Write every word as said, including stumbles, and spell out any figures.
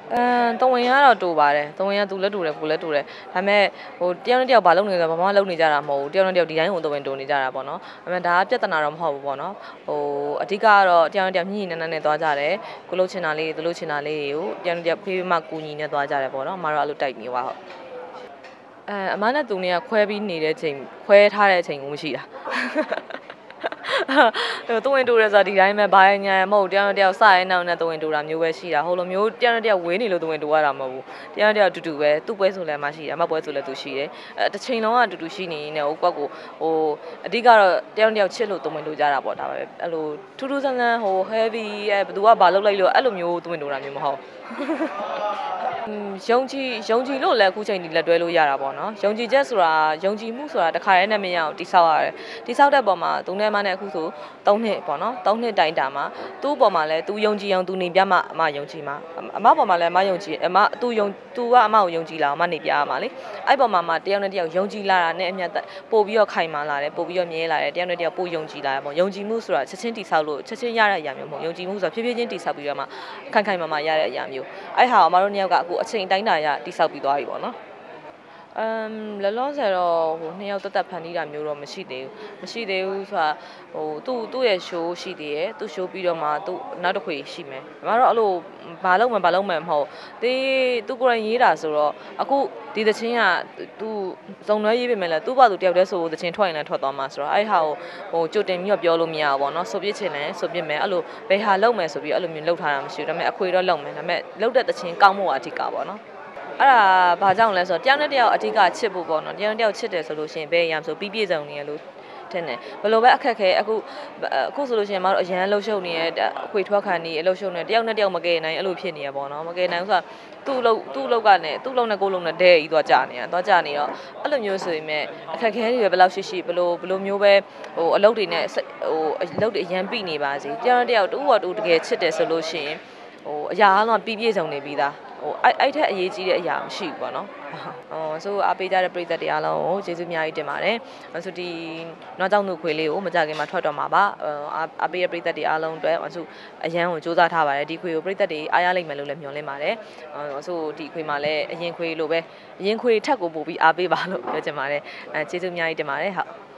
အဲတဝင်ကတော့တူပါတယ်တဝင်ကသူလည်းတူတယ်ကိုလည်းတူတယ်ဒါပေမဲ့ဟိုတယောက်နဲ့တယောက်ဘာလုပ်နေလဲဘာမှလုပ်နေကြတာမဟုတ်ဘူးတယောက်နဲ့တယောက်ဒီတိုင်းကိုတဝင်တူနေကြတာပေါ့နော်ဒါပေမဲ့ဒါကပြဿနာတော့မဟုတ်ဘူးပေါ့နော်ဟိုအဓိကကတော့တယောက်နဲ့တယောက်ညှိညှိနှံနှံနဲ့သွားကြတယ်ကိုလှုပ်ချင်တာလေးသူလှုပ်ချင်တာလေးကိုတယောက်နဲ့တယောက်ဖေးဖေးမှကူညီနေသွားကြတယ်ပေါ့နော်အမတို့အဲ့လိုတိုက်နေပါဟုတ်အဲအမနဲ့သူနဲ့ကခွဲပြီးနေတဲ့ချိန်ခွဲထားတဲ့ချိန်ကိုမရှိတာဟိုတဝင်တူရဲဆိုဒီတိုင်းပဲဘာညာမဟုတ်တယောက်နဲ့တယောက်စရဲနောက်နဲ့တဝင်တူတာမျိုးပဲရှိတာဟိုလိုမျိုးတယောက်နဲ့တယောက်ဝေးနေလို့တဝင်တူရတာမဟုတ်ဘူးတယောက်နဲ့တယောက်တူတူပဲသူ့ပွဲဆိုလည်းမရှိတယ်အမပွဲဆိုလည်းသူရှိတယ်အဲတစ်ချိန်လုံးကတူတူရှိနေနေဟိုကွက်ကိုဟိုအဓိကတော့တယောက်နဲ့တယောက်ချစ်လို့တဝင်တူကြတာပေါ့ဒါပဲအဲ့လိုထူးထူးဆန်းဆန်းဟို heavy အဲဘယ်သူကဘာလုပ်လိုက်လို့အဲ့လိုမျိုးတဝင်တူတာမျိုးမဟုတ်ယုံကြည်ယုံကြည်လို့လည်းအခုချိန်ဒီလက်တွဲလို့ရတာပေါ့နော်ယုံကြည်ချက်ဆိုတာယုံကြည်မှုဆိုတာတစ်ခါတည်းနဲ့မရအောင်တိဆောက်ရတယ်တိဆောက်တဲ့ပုံမှာသူနဲ့မနဲ့အခုဆိုသုံးနှစ်ပေါ့နော်သုံးနှစ်တိုင်တာမှာသူ့ပုံမှာလည်းသူယုံကြည်အောင်သူနေပြမှအမယုံကြည်မှာအမပုံမှာလည်းအမယုံကြည်အမသူယုံသူကအမကိုယုံကြည်လာအောင်အမနေပြရမှာလေအဲ့ပုံမှာမှတယောက်နဲ့တယောက်ယုံကြည်လာတာနဲ့အမြတ်ပို့ပြီးတော့ခိုင်မာလာတယ်ပို့ပြီးတော့မြဲလာတယ်တယောက်နဲ့တယောက်ပို့ယုံကြည်လာတယ်ပေါ့ယုံကြည်မှုဆိုတာချက်ချင်းတိဆောက်လို့ချက်ချင်းရတဲ့အရာမျိုးမဟုတ်ယုံကြည်မှုဆိုတာဖြည်းဖြည်းချင်းတိဆောက်ပြီးတော့မှခိုင်ခိုင်မာမာရတဲ့အရာမျိုးအဲ့ဟာအမတို့နှစ်ယောက်ကအခုအချိန်တိုင်းတာရတိဆောက်ပြီးသွားပြီပေါ့နော်အမ်လောလောဆယ်တော့ဟိုနှစ်ယောက်တက်တက်ဖန်တီးတာမျိုးတော့မရှိသေးဘူးမရှိသေးဘူးဆိုတာဟိုသူ့သူ့ရဲ့ show ရှိသေးတယ်သူ့ show ပြီးတော့မှသူ့နောက်တစ်ခွေရှိမယ်အမတော့အဲ့လိုဘာလုံးမှဘာလုံးမှမဟုတ်တေးသူကိုယ်တိုင်ရေးတာဆိုတော့အခုဒီသချင်းကသူစုံနှဲရေးပြင်မယ်လဲသူ့ဘာသူတယောက်တည်းဆိုသချင်းထွက်ရင်လည်းထွက်သွားမှာဆိုတော့အဲ့ဟာကိုဟိုကြိုတင်ပြီးတော့ပြောလို့မရဘူးပေါ့နော်ဆိုပြစ်ချင်တယ်ဆိုပြစ်မယ်အဲ့လိုဘယ်ဟာလုံးမယ်ဆိုပြီးအဲ့လိုမျိုးလုပ်ထားတာမရှိဘူးဒါပေမဲ့အခွေတော့လုံးမယ်ဒါပေမဲ့လုပ်တဲ့သချင်းကောင်းဖို့အဓိကပေါ့နော်အဲ့ဒါဘာကြောင့်လဲဆိုတော့တယောက်နဲ့တယောက်အဓိကချစ်ဖို့ပေါ့နော်တယောက်နဲ့တယောက်ချစ်တယ်ဆိုလို့ရှိရင်ဘယ်အရာဆိုပြီးပြည့်စုံနေရလို့ထင်တယ်ဘယ်လိုပဲအခက်ခဲအခုအခုဆိုလို့ရှိရင်မတို့အရန်လှုပ်ရှုပ်နေရအခွေထွက်ခံနေအလှုပ်ရှုပ်နေတယောက်နဲ့တယောက်မကယ်နိုင်အဲ့လိုဖြစ်နေရပေါ့နော်မကယ်နိုင်ဘူးဆိုတာသူ့လုံးသူ့လုံးကနဲ့သူ့လုံးနဲ့ကိုယ်လုံးနဲ့ဒဲကြီးသွားကြနေတာသွားကြနေတော့အဲ့လိုမျိုးဆိုရင်မဲ့အခက်ခဲတွေပဲဘယ်လောက်ရှိရှိဘယ်လိုဘယ်လိုမျိုးပဲဟိုအလုပ်တွေနဲ့ဟိုအလုပ်တွေအရန်ပြီးနေပါစေတယောက်နဲ့တယောက်တူ့ဘော်တူတကယ်ချစ်တယ်ဆိုလို့ရှိရင်ဟိုအရာအားလုံးပြည့်ပြည့်စုံနေပြီးသားဟိုအဲ့အဲ့ထက်အရေးကြီးတဲ့အရာမရှိဘူးပေါ့နော်ဟိုဆိုအားပေးကြတဲ့ပရိသတ်တွေအားလုံးကိုကျေးဇူးအများကြီးတင်ပါတယ်ဆိုဒီနောက်ကြောင့်သူခွေလေးကိုမကြခင်မှာထွက်တော့မှာပါအားအားပေးတဲ့ပရိသတ်တွေအားလုံးအတွက်ဆိုအရန်ကိုစူးစမ်းထားပါတယ်ဒီခွေကိုပရိသတ်တွေအားရလိမ့်မယ်လို့လည်းမျှော်လင့်ပါတယ်ဆိုဒီခွေမှာလည်းအရင်ခွေလိုပဲအရင်ခွေထက်ကိုပို့ပြီးအားပေးပါလို့ပြောချင်ပါတယ်အဲကျေးဇူးအများကြီးတင်ပါတယ်ဟုတ်